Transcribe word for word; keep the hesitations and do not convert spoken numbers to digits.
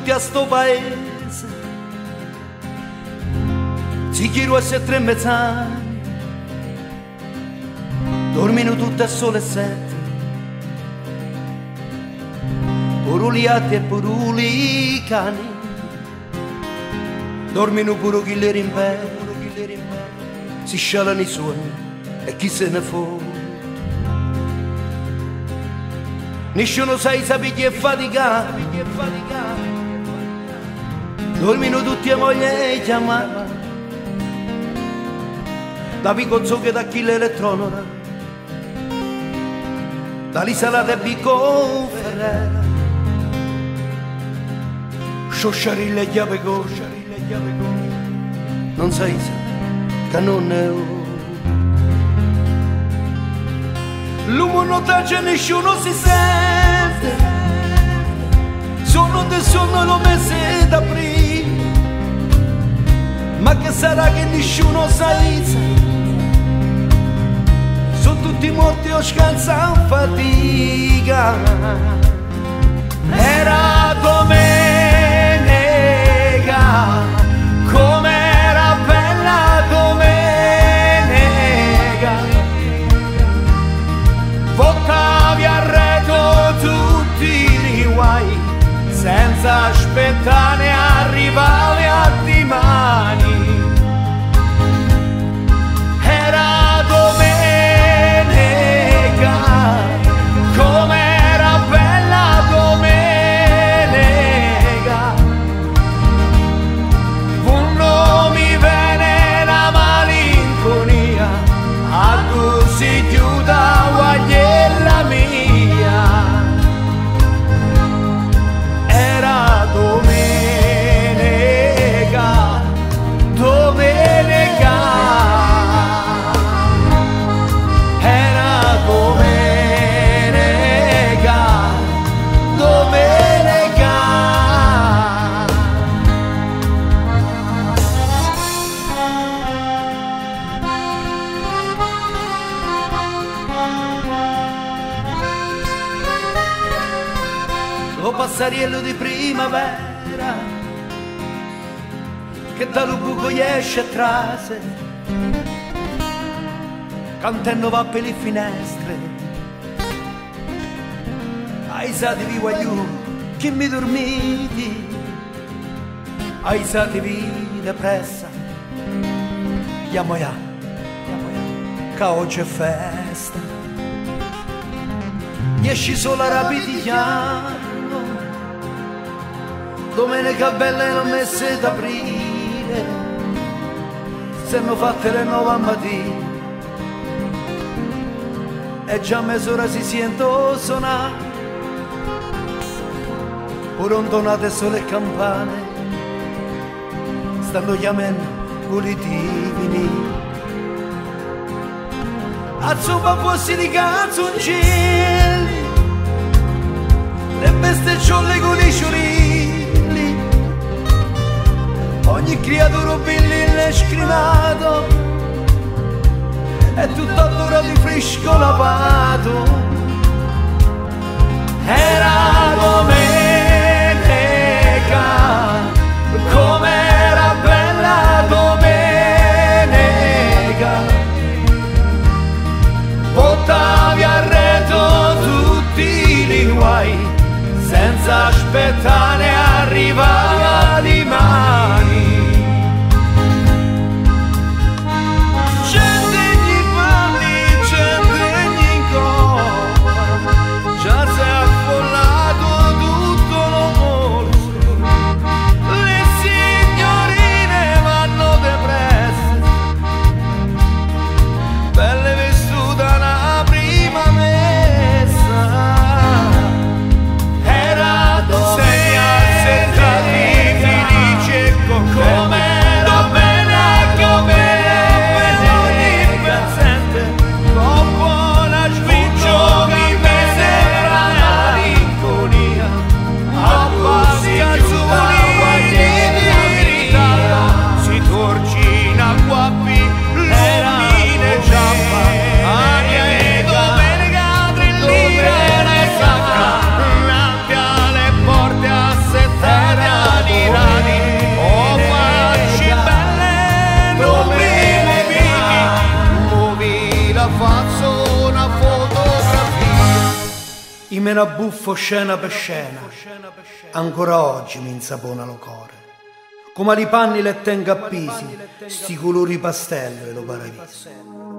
tutti a sto paese, si chiedo a sette e mezz'anni, dormino tutte a sole e sette, puruliati e puruli cani, dormino pure chi le rimpè, si scialano i suoni e chi se ne fotte. Nessuno sa i sapigli e faticati, dormino tutti a moglie e chiamava, da picozzo che da chi l'elettronora, da risalata e picco ferrera, sciosciarille e chiave coscia, non sai se che non ne ho. L'uomo non tace, nessuno si sente, sono del sonno lo mese d'aprile, ma che sarà che nessuno sa se sono tutti morti o scansan fatica. Era domenica, com'era bella domenica, portavi arredo tutti i guai, senza aspettare arrivavi a dimani. Era domenica, com'era bella domenica, uno mi viene la malinconia, a tu si chiuda guagliella mia. Era domenica, domenica, era domenica, domenica. Lo passariello di primavera che dal buco esce e trase, cantando va per le finestre, ai sati vi guagliù che mi dormiti, ai sati vi depressa, chiamo ya, che oggi è festa, esci solo rapidiano, domenica bella e non mese d'aprile, se non fatte le nove a mattina, e già a mezz'ora si sento suonare, pure un donate sole e campane, stanno chiamando politivini, a zuppa fossi di canzoncini, le bestecciole con i ciurilli, ogni creatura bellina è scrimato, è tutto all'ora di fresco lavato. Era domenica, com'era bella domenica, portavi arredo tutti i guai, senza aspettare arrivava dimani. Scendegli panni, scendegli in cova, già si è affollato tutto lo morso, le signorine vanno depresse, belle vestute una prima messa. Era domenica, I me ne buffo scena per scena, ancora oggi mi insapona lo cuore. Come li panni le tengo appesi, sti colori pastello e lo paradiso.